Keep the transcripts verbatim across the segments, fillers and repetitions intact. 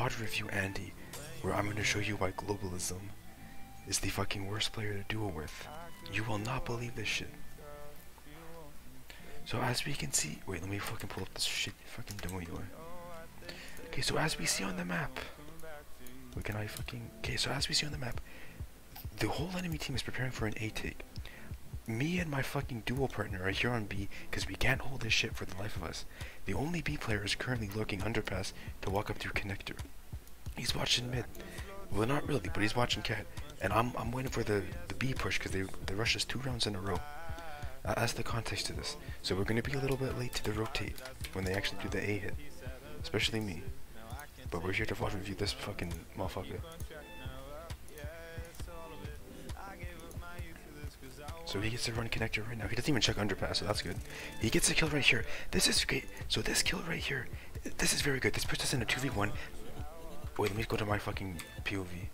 V O D review Andy, where I'm gonna show you why globalism is the fucking worst player to duel with. You will not believe this shit. So as we can see, wait, let me fucking pull up this shit fucking demo U I. Okay, so as we see on the map, wait, can I fucking, okay, so as we see on the map, the whole enemy team is preparing for an A take. Me and my fucking duel partner are here on B because we can't hold this shit for the life of us. The only B player is currently lurking underpass to walk up through connector. He's watching mid. Well, not really, but he's watching cat. And I'm I'm waiting for the the B push because they they rushed us two rounds in a row. Uh, that's the context to this. So we're gonna be a little bit late to the rotate when they actually do the A hit, especially me. But we're here to V O D review this fucking motherfucker. So he gets to run connector right now. He doesn't even check underpass, so that's good. He gets a kill right here. This is great. So this kill right here, this is very good. This puts us in a two v one. Wait, let me go to my fucking P O V.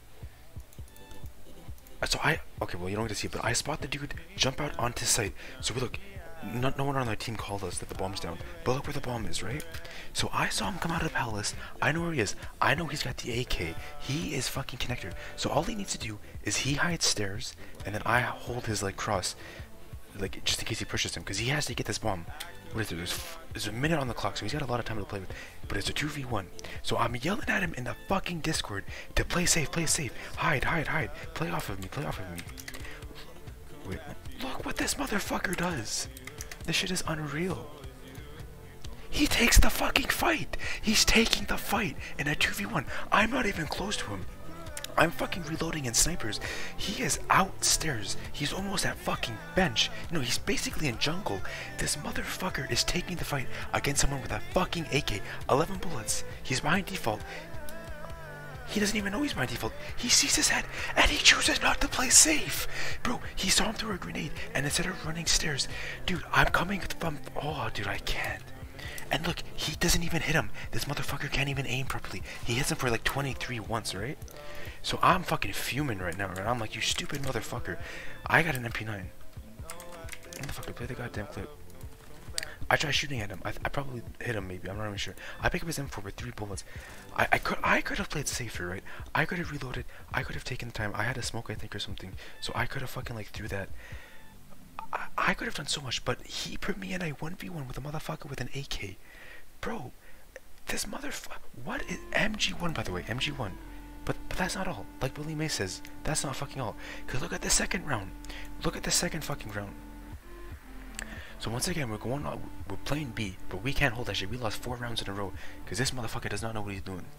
So I, okay, well you don't get to see it, but I spot the dude jump out onto site. So we look, no, no one on our team called us that the bomb's down, but look where the bomb is, right? So I saw him come out of the palace. I know where he is. I know he's got the A K. He is fucking connector. So all he needs to do is he hides stairs, and then I hold his like cross, like just in case he pushes him, because he has to get this bomb. What is it? There's, there's a minute on the clock, so he's got a lot of time to play with. But it's a two v one. So I'm yelling at him in the fucking Discord to play safe, play safe. Hide, hide, hide. Play off of me, play off of me. Wait, look what this motherfucker does. This shit is unreal. He takes the fucking fight. He's taking the fight in a two v one. I'm not even close to him. I'm fucking reloading in snipers. He is outstairs. He's almost at fucking bench. No, he's basically in jungle. This motherfucker is taking the fight against someone with a fucking A K. eleven bullets. He's behind default. He doesn't even know he's behind default. He sees his head and he chooses not to play safe. Bro, he saw him throw a grenade and instead of running stairs, dude, I'm coming from, oh, dude, I can't. And look, he doesn't even hit him. This motherfucker can't even aim properly. He hits him for like twenty-three once, right? So I'm fucking fuming right now, right? I'm like, you stupid motherfucker. I got an M P nine. Motherfucker, play the goddamn clip. I try shooting at him. I, I probably hit him, maybe. I'm not even sure. I pick up his M four with three bullets. I, I could I could have played safer, right? I could have reloaded. I could have taken the time. I had a smoke, I think, or something. So I could have fucking like threw that. I, I could have done so much, but he put me in a one v one with a motherfucker with an A K. Bro, this motherfucker. What is M G one, by the way? M G one. But, but that's not all. Like Willie May says, that's not fucking all. Because look at the second round. Look at the second fucking round. So once again, we're going on, we're playing B, but we can't hold that shit. We lost four rounds in a row because this motherfucker does not know what he's doing.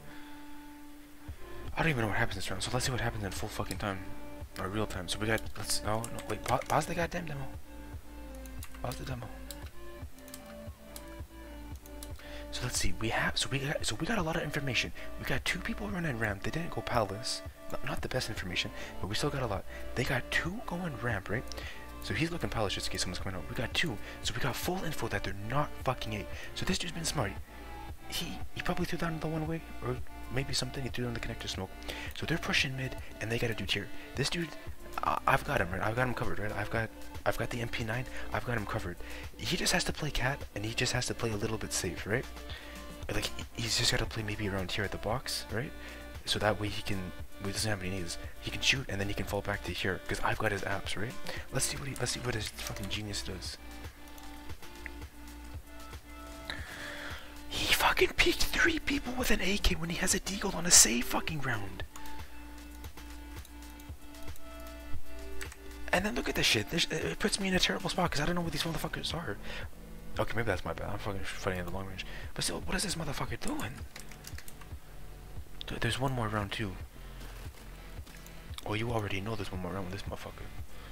I don't even know what happens this round. So let's see what happens in full fucking time, or real time. So we got, let's, no, no, wait, pa pause the goddamn demo. Pause the demo. So let's see, we have, so we got, so we got a lot of information. We got two people running ramp. They didn't go palace. Not, not the best information, but we still got a lot. They got two going ramp, right? So he's looking palace just in case someone's coming out. We got two, so we got full info that they're not fucking A. So this dude's been smart. He he probably threw down the one way, or maybe something. He threw down the connector smoke. So they're pushing mid, and they got a dude here. This dude, uh, I've got him right. I've got him covered, right? I've got I've got the M P nine. I've got him covered. He just has to play cat, and he just has to play a little bit safe, right? Like he's just got to play maybe around here at the box, right? So that way he can. He doesn't have any needs. He can shoot and then he can fall back to here because I've got his apps, right? Let's see what he. Let's see what his fucking genius does. He fucking peeked three people with an A K when he has a deagle on a save fucking round. And then look at this shit. This, it puts me in a terrible spot because I don't know where these motherfuckers are. Okay, maybe that's my bad. I'm fucking fighting at the long range. But still, what is this motherfucker doing? Dude, there's one more round too. Oh, you already know there's one more round with this motherfucker.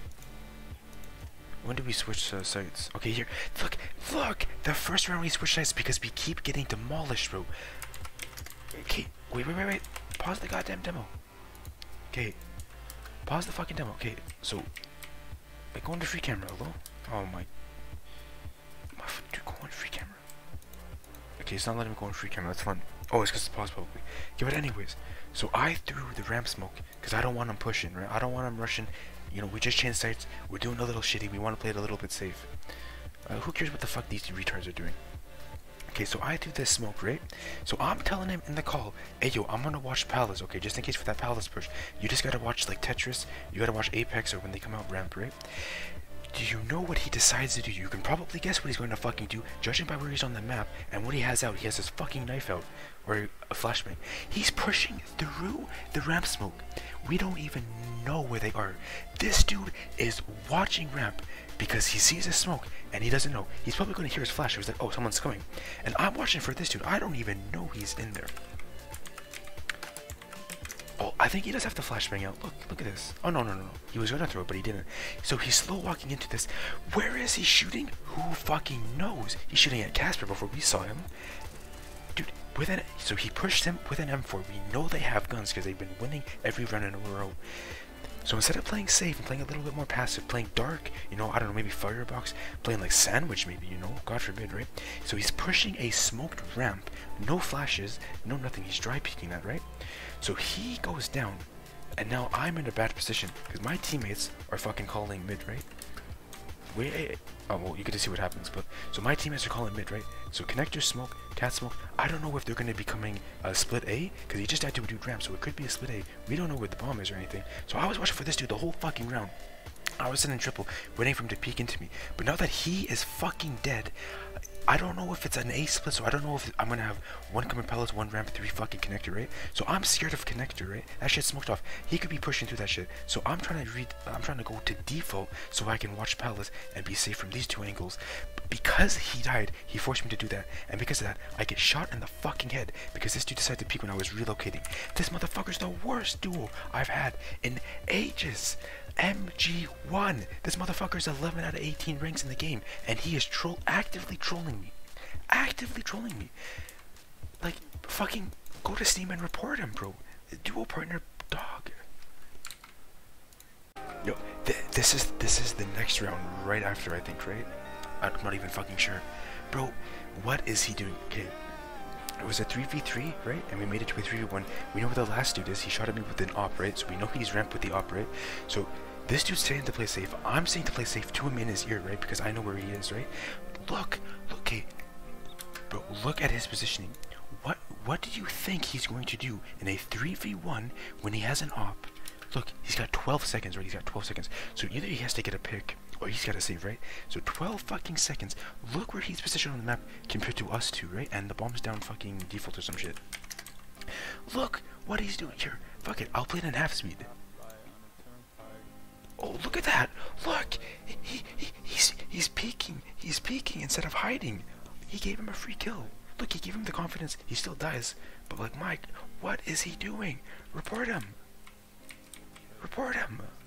When did we switch uh, sites? Okay, here. Look, look! The first round we switched sites because we keep getting demolished, bro. Okay, wait, wait, wait, wait. Pause the goddamn demo. Okay. Pause the fucking demo. Okay, so. Wait, go into free camera, hello? Oh my. My dude, go on free camera. Okay, it's not letting me go on free camera, that's fun. Oh, it's because it's paused probably. Yeah, but anyways. So I threw the ramp smoke because I don't want him pushing, right? I don't want him rushing. You know, we just changed sites. We're doing a little shitty. We want to play it a little bit safe. Uh, who cares what the fuck these retards are doing? Okay, so I do this smoke, right? So I'm telling him in the call, hey yo, I'm gonna watch Palace, okay, just in case for that Palace push. You just gotta watch like Tetris, you gotta watch Apex or when they come out ramp, right? Do you know what he decides to do? You can probably guess what he's going to fucking do, judging by where he's on the map and what he has out. He has his fucking knife out, or a flashbang. He's pushing through the ramp smoke. We don't even know where they are. This dude is watching ramp because he sees a smoke and he doesn't know. He's probably going to hear his flash. He's like, oh, someone's coming. And I'm watching for this dude. I don't even know he's in there. Oh, I think he does have the flashbang out. Look, look at this. Oh, no, no, no, no. He was going to throw it, but he didn't. So he's slow walking into this. Where is he shooting? Who fucking knows? He's shooting at Casper before we saw him. Dude, with an... So he pushed him with an M four. We know they have guns because they've been winning every run in a row. So instead of playing safe and playing a little bit more passive, playing dark, you know, I don't know, maybe firebox, playing like sandwich maybe, you know, God forbid, right? So he's pushing a smoked ramp, no flashes, no nothing, he's dry peeking that, right? So he goes down, and now I'm in a bad position, because my teammates are fucking calling mid, right? Wait, oh, well, you get to see what happens, but, so my teammates are calling mid, right? So connector smoke, cat smoke, I don't know if they're going to be coming a split A, because he just had to do ramp, so it could be a split A. We don't know where the bomb is or anything. So I was watching for this dude the whole fucking round. I was sitting in triple, waiting for him to peek into me. But now that he is fucking dead, I don't know if it's an A split, so I don't know if I'm gonna have one coming pellets, one ramp, three fucking connector, right? So I'm scared of connector, right? That shit smoked off. He could be pushing through that shit. So I'm trying to read, I'm trying to go to default so I can watch pellets and be safe from these two angles. But because he died, he forced me to do that, and because of that, I get shot in the fucking head because this dude decided to peek when I was relocating. This motherfucker's the worst duo I've had in ages. M G one. This motherfucker's eleven out of eighteen ranks in the game, and he is troll actively trolling me. Actively trolling me. Like, fucking go to Steam and report him, bro. Duo partner dog. Yo, th this is this is the next round right after, I think, right? I'm not even fucking sure. Bro, what is he doing? Okay. It was a three v three, right? And we made it to a three v one. We know where the last dude is. He shot at me with an op, right? So we know he's ramped with the op, right? So this dude's saying to play safe. I'm saying to play safe to him in his ear, right? Because I know where he is, right? Look, look, okay. Bro, look at his positioning. What what do you think he's going to do in a three v one when he has an op? Look, he's got twelve seconds, right? He's got twelve seconds. So either he has to get a pick or he's got to save, right? So twelve fucking seconds. Look where he's positioned on the map compared to us two, right? And the bomb's down fucking default or some shit. Look what he's doing here. Fuck it, I'll play it in half speed. Oh, look at that! Look, he, he, he he's he's peeking. He's peeking instead of hiding. He gave him a free kill. Look, he gave him the confidence. He still dies. But like, Mike, what is he doing? Report him. Report him.